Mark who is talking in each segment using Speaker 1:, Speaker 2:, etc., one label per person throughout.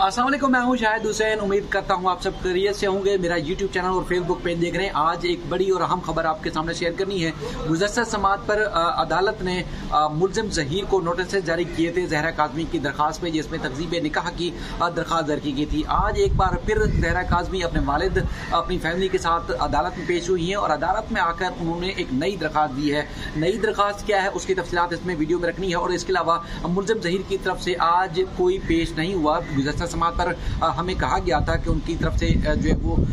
Speaker 1: अस्सलाम वालेकुम, मैं हूं शाहिद हुसैन। उम्मीद करता हूं आप सब खैरियत से होंगे। मेरा यूट्यूब चैनल और फेसबुक पेज देख रहे हैं। आज एक बड़ी और अहम खबर आपके सामने शेयर करनी है। गुज़श्ता समात पर अदालत ने मुल्ज़िम ज़हीर को नोटिस जारी किए थे ज़हरा काज़मी की दरखास्त पे, जिसमें तकज़ीब निकाह की दरखास्त दर्ज की गई थी। आज एक बार फिर ज़हरा काज़मी अपने वालिद अपनी फैमिली के साथ अदालत में पेश हुई हैं और अदालत में आकर उन्होंने एक नई दरखास्त दी है। नई दरखास्त क्या है उसकी तफसीलात इसमें वीडियो में रखनी है। और इसके अलावा मुल्ज़िम ज़हीर की तरफ से आज कोई पेश नहीं हुआ। गुज़श्ता समात पर हमें कहा गया था कि उनकी तरफ से जो है वो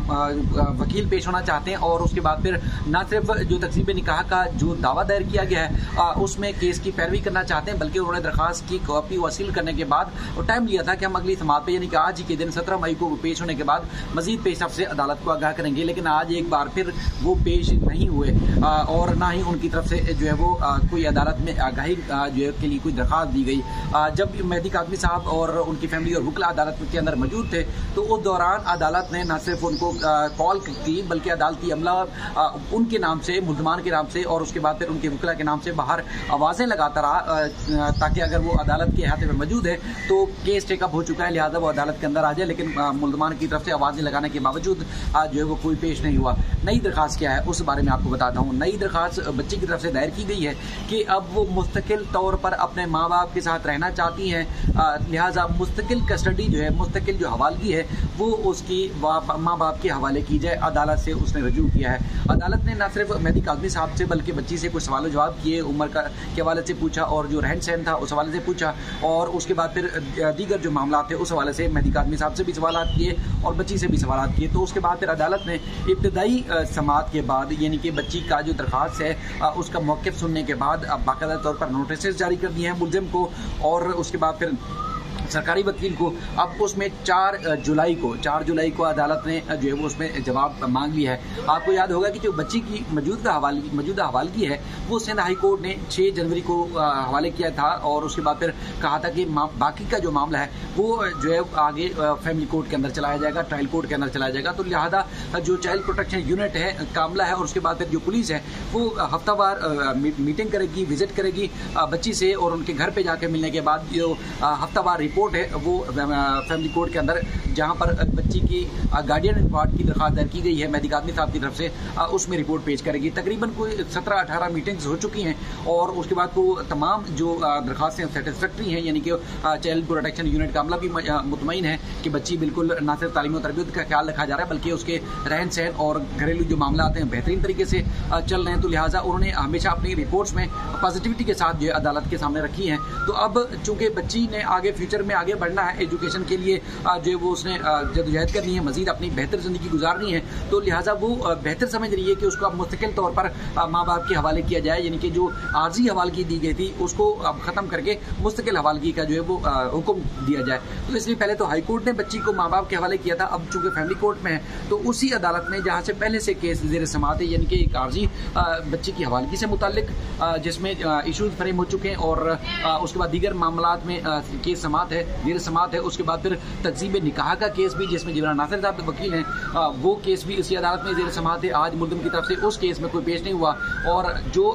Speaker 1: वकील पेश होना चाहते हैं और उसके बाद फिर न सिर्फ जो तकसीब निकाह का जो दावा दायर किया गया है उसमें केस की पैरवी करना चाहते हैं, बल्कि उन्होंने दरखास्त की कॉपी वसील करने के बाद टाइम लिया था कि हम अगली समात पे यानी कि आज ही के दिन 17 मई को पेश होने के बाद मजीद पेशरफ से अदालत को आगाह करेंगे। लेकिन आज एक बार फिर वो पेश नहीं हुए और ना ही उनकी तरफ से जो है वो कोई अदालत में आगाही जो है के लिए कोई दरखास्त दी गई। जब मेहदी काज़मी साहब और उनकी फैमिली और वकील अदालत के अंदर मौजूद थे तो उस दौरान अदालत ने न सिर्फ उनको कॉल की बल्कि अदालती अमला उनके नाम से, मुल्ज़मान के नाम से और उसके बाद फिर उनके वकीला के नाम से बाहर आवाज़ें लगाता रहा ताकि अगर वो अदालत के अहाते में मौजूद है तो केस टेकअप हो चुका है, लिहाजा वो अदालत के अंदर आ जाए। लेकिन मुल्ज़मान की तरफ से आवाज़ें लगाने के बावजूद आज जो है वो कोई पेश नहीं हुआ। नई दरखास्त क्या है उस बारे में आपको बताता हूँ। नई दरखास्त बच्ची की तरफ से दायर की गई है कि अब वो मुस्तकिल तौर पर अपने माँ बाप के साथ रहना चाहती हैं, लिहाजा मुस्तकिल कस्टडी जो है, मुस्तकिल जो हवालगी है वो उसकी माँ बाप के हवाले की जाए। अदालत से उसने रजू किया है। अदालत ने न सिर्फ मेहदी काज़मी साहब से बल्कि बच्ची से कुछ सवाल जवाब किए, उम्र का के हवाले से पूछा और जो रहन सहन था उस हवाले से पूछा और उसके बाद फिर दीगर जो मामला थे उस हवाले से मेहदी काज़मी साहब से भी सवाल किए और बच्ची से भी सवाल किए। तो उसके बाद फिर अदालत ने इब्तदाई समात के बाद यानी कि बच्ची का जो दरखास्त है उसका मौक़िफ़ सुनने के बाद बाकायदा तौर पर नोटिस जारी कर दिए हैं मुल्ज़िम को और उसके बाद फिर सरकारी वकील को। अब उसमें 4 जुलाई को अदालत ने जो है वो उसमें जवाब मांग लिया है। आपको याद होगा कि जो बच्ची की मौजूदा हवालगी है वो सिंध हाई कोर्ट ने 6 जनवरी को हवाले किया था और उसके बाद फिर कहा था कि बाकी का जो मामला है वो जो है आगे फैमिली कोर्ट के अंदर चलाया जाएगा, ट्रायल कोर्ट के अंदर चलाया जाएगा। तो लिहाजा जो चाइल्ड प्रोटेक्शन यूनिट है का मामला है और उसके बाद फिर जो पुलिस है वो हफ्तावार मीटिंग करेगी, विजिट करेगी बच्ची से और उनके घर पर जाकर मिलने के बाद जो हफ्तावार रिपोर्ट है वो फैमिली कोर्ट के अंदर जहां पर बच्ची की गार्डियन रिपोर्ट की दरखास्त दायर की गई है मेहदी काज़मी साहब की तरफ से, उसमें रिपोर्ट पेश करेगी। तकरीबन कोई 17-18 मीटिंग्स हो चुकी हैं और उसके बाद को तमाम जो दरखास्तें सेटिस्फैक्ट्री हैं, यानी कि चाइल्ड प्रोटेक्शन यूनिट का अमला भी मुतमईन है कि बच्ची बिल्कुल न सिर्फ तालीम और तरबियत का ख्याल रखा जा रहा है बल्कि उसके रहन सहन और घरेलू जो मामला आते हैं बेहतरीन तरीके से चल रहे हैं। तो लिहाजा उन्होंने हमेशा अपनी रिपोर्ट्स में पॉजिटिविटी के साथ जो है अदालत के सामने रखी हैं। तो अब चूंकि बच्ची ने आगे फ्यूचर में आगे बढ़ना है, एजुकेशन के लिए जो है वो उसने जद्दोजहद करनी है, मजीद अपनी बेहतर ज़िंदगी गुजारनी है, तो लिहाजा वो बेहतर समझ रही है कि उसको अब मुस्तकिल तौर पर माँ बाप के हवाले किया जाए, यानी कि जो आर्जी हवालगी दी गई थी उसको अब ख़त्म करके मुस्तकिल हवालगी का जो है वो हुक्म दिया जाए। तो इसलिए पहले तो हाई कोर्ट ने बच्ची को माँ बाप के हवाले किया था, अब चूँकि फैमिली कोर्ट में है तो उसी अदालत में जहाँ से पहले से केस ज़ेर समात है, यानी कि एक आर्जी बच्ची की हवालगी से मुताल्लिक जिसमें इशूज़ फ्रेम हो चुके हैं और उसके बाद दीगर मामलात में केस समात है, ज़ेर समात है। उसके बाद फिर तकसीब निकाह का केस भी जिसमें जिब्रान नासिर साहब वकील हैं वो केस भी इसी अदालत में ज़ेर समात है। आज मुल्ज़िम की तरफ से उस केस में कोई पेश नहीं हुआ और जो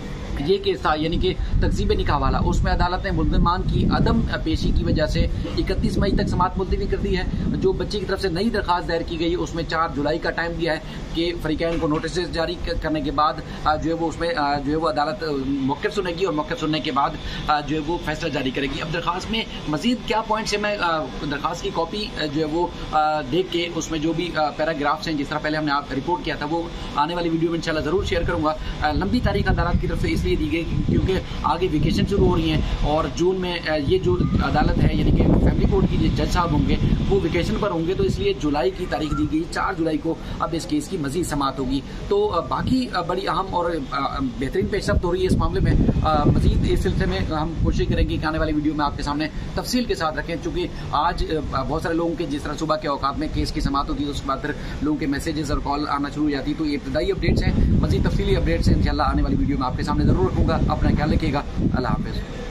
Speaker 1: ये केस था यानी कि तकसीब निकाह वाला, उसमें अदालत ने मुल्ज़मान की अदम पेशी की वजह से 31 मई तक समात मुलतवी कर दी है। जो बच्ची की तरफ से नई दरखास्त दायर की गई उसमें 4 जुलाई का टाइम दिया है कि फ़रीक़ैन को नोटिस जारी करने के बाद जो है वो उसमें जो है वो अदालत मौक़िफ़ सुनेगी और मौक़िफ़ सुनने के बाद जो है वो फैसला जारी करेगी। अब दरखास्त में मज़ीद क्या पॉइंट्स है, मैं दरखास्त की कॉपी जो है वो देख के उसमें जो भी पैराग्राफ्स हैं जिस तरह पहले हमने आप रिपोर्ट किया था वो आने वाली वीडियो में इंशाल्लाह ज़रूर शेयर करूँगा। लंबी तारीख अदालत की तरफ से दी गई क्योंकि आगे वेकेशन शुरू हो रही हैं और जून में ये जो अदालत है यानी कि फैमिली कोर्ट की जो जज साहब होंगे वो वेकेशन पर होंगे, तो इसलिए जुलाई की तारीख दी गई। 4 जुलाई को अब इस केस की मजीद समात होगी। तो बाकी बड़ी अहम और बेहतरीन पेशरफ्त हो रही है इस मामले में। मजीद इस सिलसिले में हम कोशिश करेंगे कि आने वाली वीडियो में आपके सामने तफसील के साथ रखें, चूँकि आज बहुत सारे लोगों के जिस तरह सुबह के औकात में केस की समात होगी उसके बाद फिर लोगों के मैसेजेस और कॉल आना शुरू हो जाती है। तो ये इब्तदाई अपडेट्स हैं, मजीद तफसीली अपडेट्स हैं इंशाल्लाह आने वाली वीडियो में आपके सामने ज़रूर रखूँगा। अपना ख्याल रखिएगा। अल्लाह हाफ़िज़।